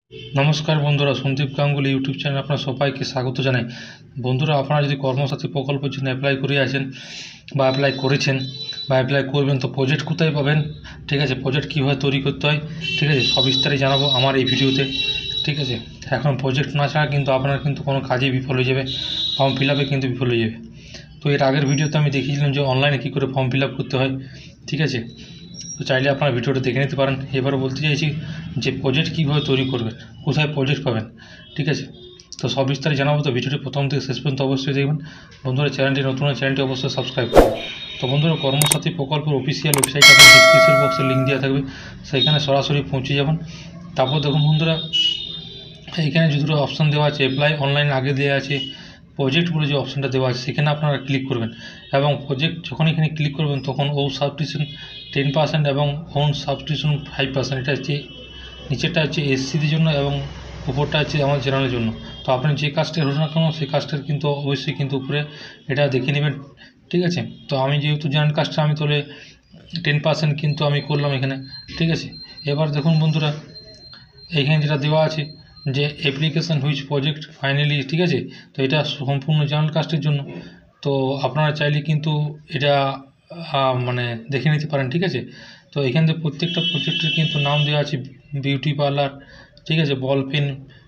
নমস্কার বন্ধুরা, সন্দীপ গাঙ্গুলি ইউটিউব চ্যানেলে আপনার সবাইকে স্বাগত জানাই। বন্ধুরা, আপনারা যদি কর্মসাথী প্রকল্পের জন্য অ্যাপ্লাই করে আছেন বা অ্যাপ্লাই করেছেন বা অ্যাপ্লাই করবেন, তো প্রজেক্ট কোথায় পাবেন, ঠিক আছে, প্রজেক্ট কীভাবে তৈরি করতে হয়, ঠিক আছে, সবিস্তারে জানাবো আমার এই ভিডিওতে। ঠিক আছে, এখন প্রজেক্ট না ছাড়া কিন্তু আপনার কিন্তু কোনো কাজেই বিফল হয়ে যাবে, ফর্ম ফিল আপে কিন্তু বিফল হয়ে যাবে। তো এর আগের ভিডিওতে আমি দেখিয়েছিলাম যে অনলাইনে কী করে ফর্ম ফিল আপ করতে হয়, ঠিক আছে, তো চাইলে আপনারা ভিডিওটা দেখে নিতে পারেন। এবারে বলতে চাইছি যে প্রজেক্ট কীভাবে তৈরি করবেন, কোথায় প্রজেক্ট পাবেন, ঠিক আছে, তো সব বিস্তারে জানাবো। তো ভিডিওটি প্রথম থেকে শেষ পর্যন্ত অবশ্যই দেখবেন। বন্ধুরা, চ্যানেলটি নতুন চ্যানেলটি অবশ্যই সাবস্ক্রাইব করুন। তো বন্ধুরা, কর্মসাথী প্রকল্পের অফিসিয়াল ওয়েবসাইট আপনার ডিসক্রিপশন বক্সে লিঙ্ক দেওয়া থাকবে, সেখানে সরাসরি পৌঁছে যাবেন। তারপর দেখুন বন্ধুরা, এইখানে যে দুটো অপশান দেওয়া আছে, অ্যাপ্লাই অনলাইন আগে দেওয়া আছে, প্রজেক্ট বলে যে অপশানটা দেওয়া আছে সেখানে আপনারা ক্লিক করবেন। এবং প্রজেক্ট যখন এখানে ক্লিক করবেন তখন ও সাবস্ক্রিপশন 10% এবং ওন সাবস্ক্রিপশন 5%। এটা হচ্ছে নিচেরটা হচ্ছে এসসিদের জন্য এবং উপরটা হচ্ছে আমার জেনারেলের জন্য। তো আপনি যে কাজটা হল না কেন সেই কাজটার কিন্তু অবশ্যই কিন্তু উপরে এটা দেখে নেবেন, ঠিক আছে। তো আমি যেহেতু জেনারেল কাজটা আমি তাহলে 10% কিন্তু আমি করলাম এখানে, ঠিক আছে। এবার দেখুন বন্ধুরা, এইখানে যেটা দেওয়া আছে যে অ্যাপ্লিকেশান হুইচ প্রজেক্ট ফাইনালি, ঠিক আছে, তো এটা সম্পূর্ণ জেনারেল কাস্টের জন্য। তো আপনারা চাইলে কিন্তু এটা মানে দেখে নিতে পারেন, ঠিক আছে। তো এখান থেকে প্রত্যেকটা প্রজেক্টের কিন্তু নাম দেওয়া আছে, বিউটি পার্লার, ঠিক আছে, বল পেন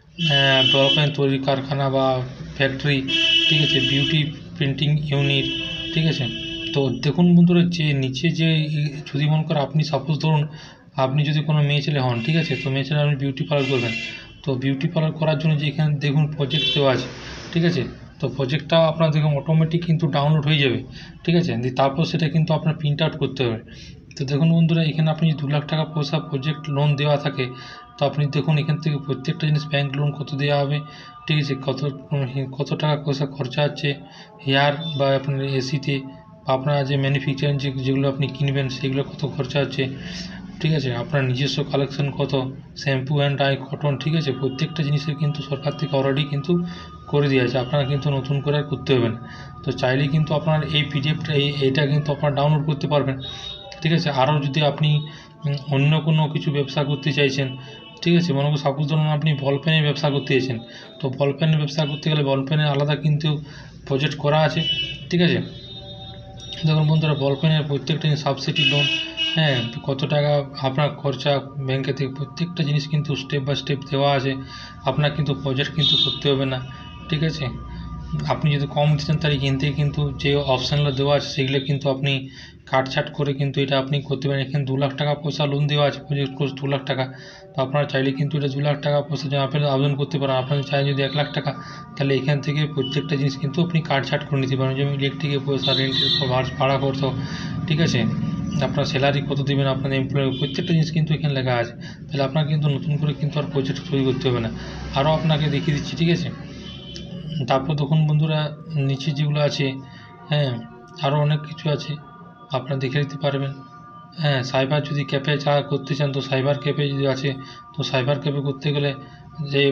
তৈরির কারখানা বা ফ্যাক্টরি, ঠিক আছে, বিউটি প্রিন্টিং ইউনিট, ঠিক আছে। তো দেখুন বন্ধুরা, যে নিচে যে যদি মনে করেন আপনি সাপোজ ধরুন আপনি যদি কোনো মেয়ে ছেলে হন, ঠিক আছে, তো মেয়ে ছেলে আপনি বিউটি পার্লার করবেন, তো বিউটি পার্লার করার জন্য যে এখানে দেখুন প্রজেক্ট দেওয়া আছে, ঠিক আছে, তো প্রজেক্টটা আপনার দেখুন অটোমেটিক কিন্তু ডাউনলোড হয়ে যাবে, ঠিক আছে, তারপর সেটা কিন্তু আপনার প্রিন্ট আউট করতে হবে। তো দেখুন বন্ধুরা, এখানে আপনি 2 লাখ টাকা পয়সা প্রজেক্ট লোন দেওয়া থাকে, তো আপনি দেখুন এখান থেকে প্রত্যেকটা জিনিস ব্যাঙ্ক লোন কত দেওয়া হবে, ঠিক আছে, কত টাকা পয়সা খরচা হচ্ছে হেয়ার বা আপনার এসিতে, আপনার যে ম্যানুফ্যাকচারিং যেগুলো আপনি কিনবেন সেগুলো কত খরচা হচ্ছে, ঠিক আছে, আপনার নিজস্ব কালেকশন কত, শ্যাম্পু অ্যান্ড ডাই কটন, ঠিক আছে, প্রত্যেকটা জিনিসের কিন্তু সরকার থেকে অলরেডি কিন্তু করে দেওয়া আছে, আপনারা কিন্তু নতুন করে আর করতে হবে না। তো চাইলে কিন্তু আপনার এই পিডিএফটা এইটা কিন্তু আপনারা ডাউনলোড করতে পারবেন, ঠিক আছে। আরও যদি আপনি অন্য কোনো কিছু ব্যবসা করতে চাইছেন, ঠিক আছে, মনে করুন সাপোজ ধরুন আপনি বল পেনের ব্যবসা করতে চাইছেন, তো বল পেনের ব্যবসা করতে গেলে বল পেনের আলাদা কিন্তু প্রজেক্ট করা আছে, ঠিক আছে। দেখুন বন্ধুরা, বল পেনের প্রত্যেকটা সাবসিডি লোন, হ্যাঁ, কত টাকা আপনার খরচা ব্যাংকে থেকে প্রত্যেকটা জিনিস কিন্তু স্টেপ বাই স্টেপ দেওয়া আছে, আপনার কিন্তু প্রজেক্ট কিন্তু করতে হবে না, ঠিক আছে। আপনি যদি কম দিচ্ছেন তাহলে এখান থেকে কিন্তু যে অপশানগুলো দেওয়া আছে সেগুলো কিন্তু আপনি কাটছাট করে কিন্তু এটা আপনি করতে পারেন। এখানে 2 লাখ টাকা পয়সা লোন দেওয়া আছে, প্রজেক্ট কোর্স 2 লাখ টাকা, তো আপনারা চাইলে কিন্তু এটা 2 লাখ টাকা পয়সা জন্য আপনি আবেদন করতে পারেন। আপনারা চাই যদি 1 লাখ টাকা, তাহলে এখান থেকে প্রত্যেকটা জিনিস কিন্তু আপনি কাটছাট করে নিতে পারেন, যেমন ইলেকট্রিকের পয়সা, রেন্টের ভাড়া খরচ, ঠিক আছে, আপনার স্যালারি কত দেবেন আপনার এমপ্লয়ি, প্রত্যেকটা জিনিস কিন্তু এখানে লেখা আছে। তাহলে আপনার কিন্তু নতুন করে কিন্তু আর প্রজেক্ট তৈরি করতে হবে না। আরও আপনাকে দেখিয়ে দিচ্ছি, ঠিক আছে। তারপর দেখুন বন্ধুরা, নিচে যেগুলো আছে, হ্যাঁ, আরও অনেক কিছু আছে, আপনারা দেখে নিতে পারবেন। হ্যাঁ, সাইবার যদি ক্যাফে করতে চান, তো সাইবার ক্যাফে যদি আছে, তো সাইবার ক্যাফে করতে গেলে যে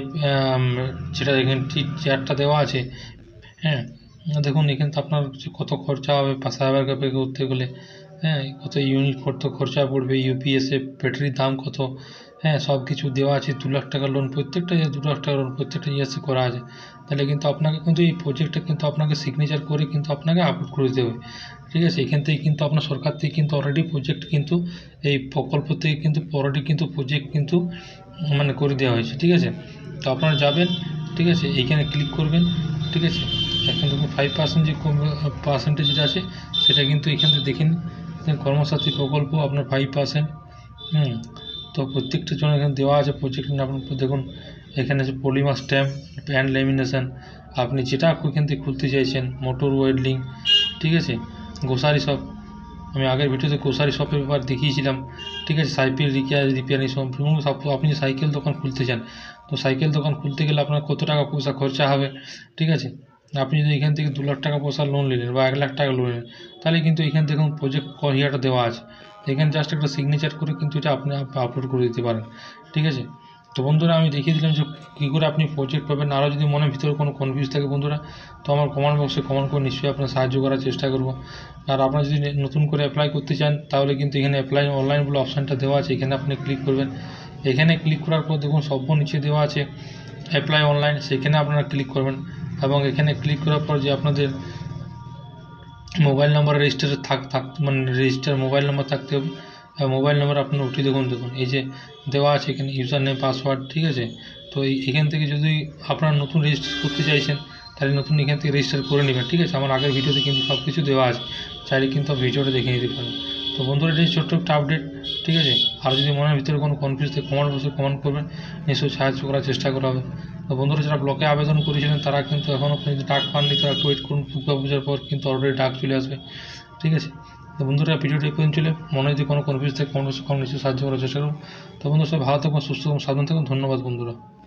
যেটা এখানে চেয়ারটা দেওয়া আছে, হ্যাঁ, দেখুন এখানে তো আপনার কত খরচা হবে সাইবার ক্যাফে করতে গেলে, হ্যাঁ, কত ইউনিট কত খরচা পড়বে, ইউপিএসে ব্যাটারির দাম কত, হ্যাঁ, সব কিছু দেওয়া আছে। 2 লাখ টাকার লোন, প্রত্যেকটা 2 লাখ টাকার লোন প্রত্যেকটা ইয়ার্সে করা আছে। তাহলে কিন্তু আপনাকে কিন্তু এই প্রজেক্টটা কিন্তু আপনাকে সিগনেচার করে কিন্তু আপনাকে আপলোড করে দিতে হবে, ঠিক আছে। এখান থেকে কিন্তু আপনার সরকার থেকে কিন্তু অলরেডি প্রজেক্ট কিন্তু এই প্রকল্প থেকে কিন্তু অলরেডি কিন্তু প্রজেক্ট কিন্তু মানে করে দেওয়া হয়েছে, ঠিক আছে। তো আপনারা যাবেন, ঠিক আছে, এইখানে ক্লিক করবেন, ঠিক আছে। এখন দেখুন 5% যে পার্সেন্টেজ যেটা আছে সেটা কিন্তু এখান থেকে দেখে নিন, কর্মসাথী প্রকল্প আপনার 5%। তো প্রত্যেকটা জন্য এখানে দেওয়া আছে প্রজেক্ট। আপনার দেখুন এখানে আছে পলিমার স্ট্যাম্প অ্যান্ড ল্যামিনেশন, আপনি যেটা এখান থেকে খুলতে চাইছেন, মোটর ওয়েল্ডিং, ঠিক আছে, গ্রোসারি শপ, আমি আগের ভিডিওতে গ্রোসারি শপের ব্যাপার দেখিয়েছিলাম, ঠিক আছে, সাইকেল রিপেয়ারিং সব। আপনি সাইকেল দোকান খুলতে চান, তো সাইকেল দোকান খুলতে গেলে আপনার কত টাকা পয়সা খরচা হবে, ঠিক আছে। আপনি যদি এখান থেকে 2 লাখ টাকা পয়সা লোন নিলেন বা 1 লাখ টাকা লোন নিলেন, তাহলে কিন্তু এখানে দেখুন প্রজেক্ট ইয়েটা দেওয়া আছে, এখানে জাস্ট একটা সিগনেচার করে কিন্তু এটা আপনি আপলোড করে দিতে পারেন, ঠিক আছে। তো বন্ধুরা, আমি দেখিয়ে দিলাম যে কী করে আপনি প্রজেক্ট পাবেন। আরও যদি মনের ভিতরে কোনো কনফিউজ থাকে বন্ধুরা, তো আমার কমেন্ট বক্সে কমেন্ট করে নিশ্চয়ই আপনার সাহায্য করার চেষ্টা করব। আর আপনারা যদি নতুন করে অ্যাপ্লাই করতে চান তাহলে কিন্তু এখানে অ্যাপ্লাই অনলাইন বলে অপশানটা দেওয়া আছে, এখানে আপনি ক্লিক করবেন। এখানে ক্লিক করার পর দেখুন সব নিচে দেওয়া আছে অ্যাপ্লাই অনলাইন, সেখানে আপনারা ক্লিক করবেন এবং এখানে ক্লিক করার পর যে আপনাদের মোবাইল নাম্বার রেজিস্টার মানে রেজিস্টার মোবাইল নাম্বার থাকতে হবে। মোবাইল নাম্বার আপনার ওটি দেখুন এই যে দেওয়া আছে এখানে ইউজার নেম পাসওয়ার্ড, ঠিক আছে। তো এখান থেকে যদি আপনারা নতুন রেজিস্টার করতে চাইছেন তাহলে নতুন এখান থেকে রেজিস্টার করে নেবেন, ঠিক আছে। আমার আগের ভিডিওতে কিন্তু সব কিছু দেওয়া আছে, চাইলে কিন্তু ভিডিওটা দেখে নিতে পারেন। তো বন্ধুরা এটি ছোট্ট একটা আপডেট, ঠিক আছে। আর যদি মনের ভিতরে কোনো কনফিউজ থাকে কমেন্ট বক্সে কমেন্ট করবেন, নিশ্চয়ই সাহায্য করার চেষ্টা করা হবে। তো বন্ধুরা যারা ব্লকে আবেদন করেছিলেন তারা কিন্তু এখনও পর্যন্ত ডাক পাননি, তারা একটু ওয়েট করুন, দুর্গা পূজার পর কিন্তু অলরেডি ডাক চলে আসবে, ঠিক আছে। তো বন্ধুরা ভিডিওটি এই পর্যন্ত চলে, মনে যদি কোনো কনফিউজ থাকে কমেন্ট বক্সে নিশ্চয়ই সাহায্য করার চেষ্টা করুন। তো বন্ধুরা সবাই ভালো থাকুন, সুস্থ থাকুন, সাবধান থাকুন। ধন্যবাদ বন্ধুরা।